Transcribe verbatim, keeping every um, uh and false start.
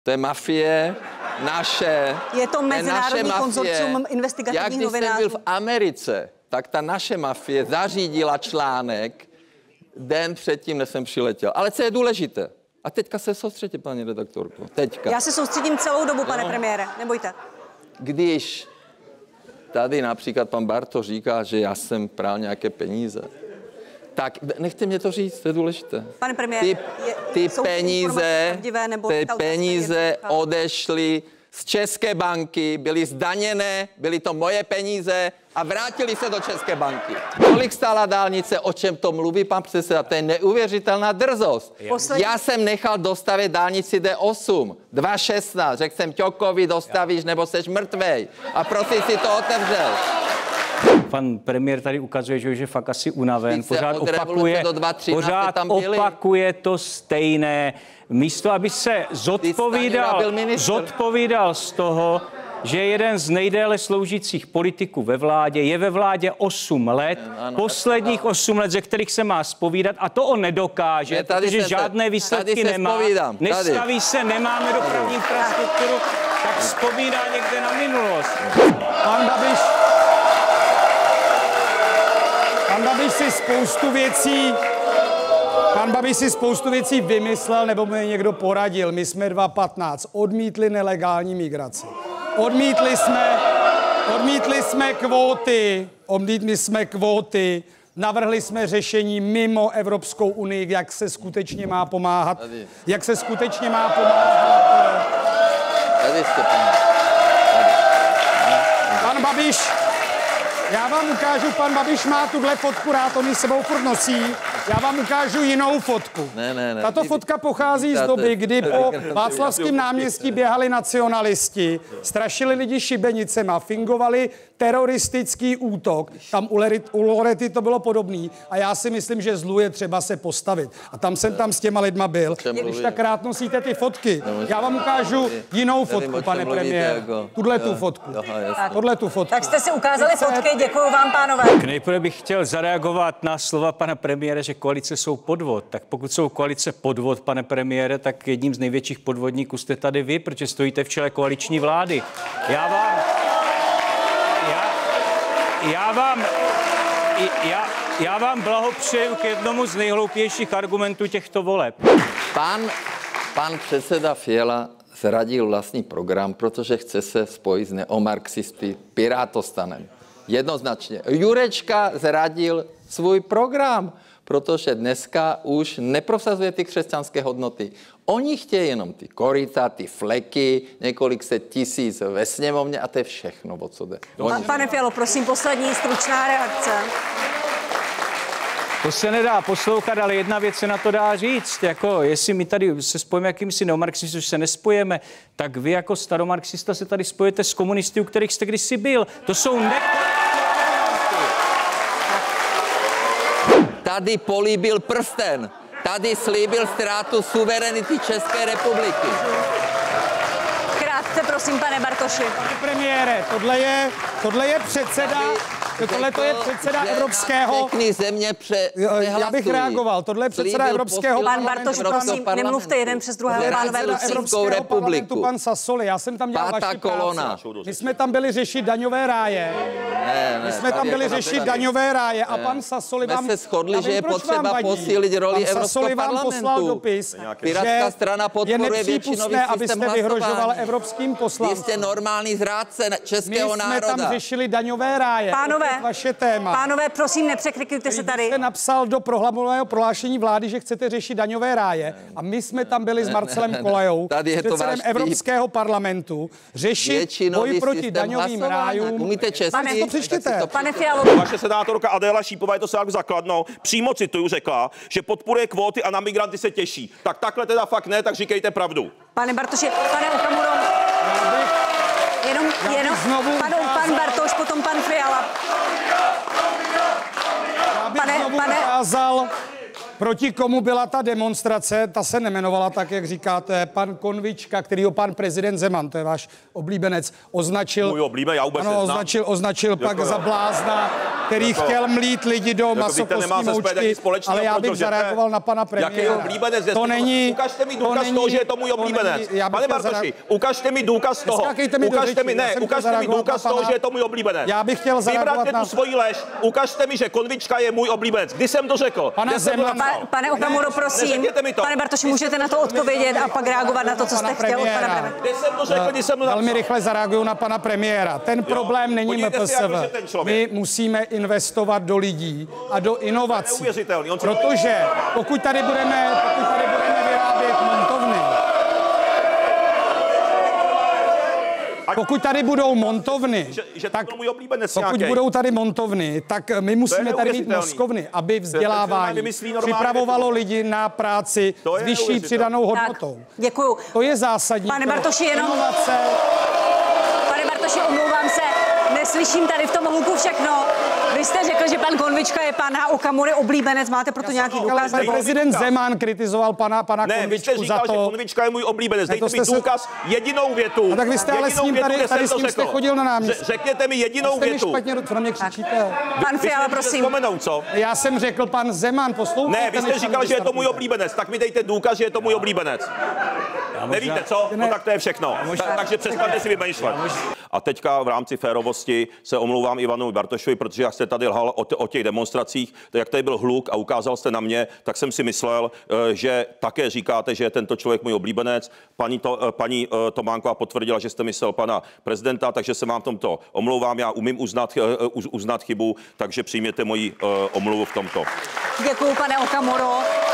To je mafie, naše. Je to mezinárodní konzorcium investigativních novinářů. Já když jsem byl v Americe, tak ta naše mafie zařídila článek den předtím, než jsem přiletěl. Ale co je důležité? A teďka se soustředí, paní redaktorko. Teďka. Já se soustředím celou dobu, pane no. premiére, nebojte. Když tady například pan Bartoš říká, že já jsem prál nějaké peníze, tak nechte mě to říct, to je důležité. Pane premiére, ty, ty peníze, ty peníze odešly z České banky, byly zdaněné, byly to moje peníze a vrátili se do České banky. Kolik stála dálnice, o čem to mluví pan předseda? To je neuvěřitelná drzost. Poslední... Já jsem nechal dostavit dálnici D osm, dva šestnáct, řekl jsem Ťokovi, dostavíš, nebo seš mrtvej. A prosím si to otevřel. Pan premiér tady ukazuje, že už je fakt asi unaven. Pořád opakuje, do dva třináct pořád opakuje to stejné. Místo, aby se zodpovídal, zodpovídal z toho, že je jeden z nejdéle sloužících politiků ve vládě, je ve vládě osm let, ano, posledních osm let, ze kterých se má zpovídat, a to on nedokáže, ne, protože žádné výsledky nemá. Nestaví se, nemáme dopravní infrastrukturu, tak zpovídá někde na minulost. Pan Babiš, pan Babiš si spoustu věcí, pan Babiš si spoustu věcí vymyslel, nebo mi někdo poradil. My jsme dva patnáct odmítli nelegální migraci. Odmítli jsme, odmítli jsme kvóty, odmítli jsme kvóty, navrhli jsme řešení mimo Evropskou unii, jak se skutečně má pomáhat, tady. jak se skutečně má pomáhat. Tady jste, pan. Pan Babiš, já vám ukážu, pan Babiš má tuhle fotku rád, on ji sebou furt nosí. Já vám ukážu jinou fotku. Ne, ne, ne. Tato fotka pochází z doby, kdy po Václavském náměstí běhali nacionalisti, strašili lidi šibenicema, fingovali teroristický útok. Tam u, Lerit, u Lorety to bylo podobný. A já si myslím, že zlu je třeba se postavit. A tam jsem tam s těma lidma byl. Když tak rád nosíte ty fotky. Já vám ukážu jinou fotku, pane premiére. Tuhle tu fotku. Tohle tu fotku. Tak jste si ukázali fotky, děkuju vám, pánové. Nejprve bych chtěl zareagovat na slova pana premiéra, že koalice jsou podvod. Tak pokud jsou koalice podvod, pane premiére, tak jedním z největších podvodníků jste tady vy, protože stojíte v čele koaliční vlády. Já vám... Já, já vám... Já, já vám blahopřeju k jednomu z nejhloupějších argumentů těchto voleb. Pan, pan předseda Fiala zradil vlastní program, protože chce se spojit s neomarxisty Pirátostanem. Jednoznačně. Jurečka zradil svůj program, protože dneska už neprosazuje ty křesťanské hodnoty. Oni chtějí jenom ty koryta, ty fleky, několik set tisíc ve sněmovně a to je všechno, o co jde. Oni... Pane Fialo, prosím, poslední stručná reakce. To se nedá poslouchat, ale jedna věc se na to dá říct. Jako, jestli my tady se spojíme jakýmsi neomarxisty, už se nespojeme, tak vy jako staromarxista se tady spojete s komunisty, u kterých jste kdysi byl. To jsou nekorektní. Tady políbil prsten. Tady slíbil ztrátu suverenity České republiky. Krátce, prosím, pane Bartoši. Pane premiére, tohle je, tohle je předseda... Tohle to je předseda Evropského... Všechny země pře... Já bych reagoval. Tohle je předseda Evropského Pan Bartoš, prosím, nemluvte jeden přes druhého, pánové. Evropského republiku. Pan Sassoli, já jsem tam dělal vaši práci. My jsme tam byli řešit daňové ráje. Ne, ne, My jsme tam byli řešit daňové ráje a pan Sassoli vám... My se shodli, že je potřeba posílit roli Evropského parlamentu. Pirátská strana podporuje většinový systém hlasování. Evropským poslancům. Vy jste normální zrádce českého národa. My jsme tam řešili daňové ráje. Pánové, vaše téma. Pánové, prosím, nepřekřikujte se tady. Vy jste napsal do programového prohlášení vlády, že chcete řešit daňové ráje a my jsme tam byli s Marcelem Kolajou, předsedem Evropského parlamentu, řešit boj proti daňovým rájům. Umíte česky? Pane, to přečtěte. Pane Fialo. Vaše senátorka Adéla Šípová, je to se tak zakladnou, přímo cituju, řekla, že podporuje kvóty a na migranty se těší. Tak takhle teda fakt ne, tak říkejte pravdu. Pane Bartoši, pane Okamuro. Jenom, jenom, znovu panu, pan Bartoš, potom pan Fiala. Já bych Pane, znovu pane... ukázal, Proti komu byla ta demonstrace, ta se nemenovala tak, jak říkáte, pan Konvička, kterýho pan prezident Zeman, to je váš oblíbenec, označil... Můj oblíbený, já vůbec ano, neznám. označil, označil pak Jako, za blázna, který jako, chtěl mlít lidi do masokostní moučky, ale já bych zareagoval na pana premiéra. Jaký oblíbenec? To není... Ukažte mi důkaz toho, že je to můj oblíbenec. Pane Bartoši, ukažte mi důkaz toho. Ukažte mi, ne, ukažte mi důkaz toho, že je to můj oblíbenec. Já bych chtěl zareagovat na... tu svoji lež. Ukažte mi, že Konvička je můj oblíbenec. Kdy jsem to řekl? Pana Zeman... Pa, pane Okamuro, prosím. Pane Bartoši, můžete na to odpovědět a pak reagovat na to, co jste chtěl od pana premiéra. Kdy jsem to řekl, kdy jsem to Velmi rychle zareaguju na pana premiéra. Ten problém není M P S V. My musíme investovat do lidí a do inovací. Protože pokud tady budeme, pokud tady budeme vyrábět montovny, pokud tady budou montovny, že, že tak to můj oblíbenec pokud nějaký. budou tady montovny, tak my musíme tady mít mozkovny, aby vzdělávání připravovalo lidi na práci s vyšší přidanou hodnotou. Tak, děkuju. To je zásadní. Pane Bartoši, jenom... Inovace. Pane Bartoši, omlouvám se, neslyším tady v tom hluku všechno. Vy jste řekl, že pan Konvička je pana Okamury oblíbenec, máte proto nějaký důkaz? Pan prezident Zeman kritizoval pana, pana ne, Konvičku vy jste říkal, za to. že Konvička je můj oblíbenec. Dejte mi se... důkaz, jedinou větu. A tak vy jste ale s ním tady, větu, tady s ním jste chodil na náměstí. Řekněte mi jedinou jste větu. Mi špatně, co na mě křičíte? Pan Fiala, prosím. Vzpomenout, co? Já jsem řekl pan Zeman, poslouchejte. Ne, vy jste říkal, že je to můj oblíbenec, tak mi dejte důkaz, že je to můj oblíbenec. Nevíte co? No tak to je všechno. Ta, takže přestaňte si vymýšlet. A teďka v rámci férovosti se omlouvám Ivanu Bartošovi, protože jak jste tady lhal o, t- o těch demonstracích, to jak tady byl hluk a ukázal jste na mě, tak jsem si myslel, že také říkáte, že je tento člověk můj oblíbenec. Paní, to, paní Tománková potvrdila, že jste myslel pana prezidenta, takže se vám v tomto omlouvám. Já umím uznat, uznat chybu, takže přijměte moji omluvu v tomto. Děkuju, pane Okamuro.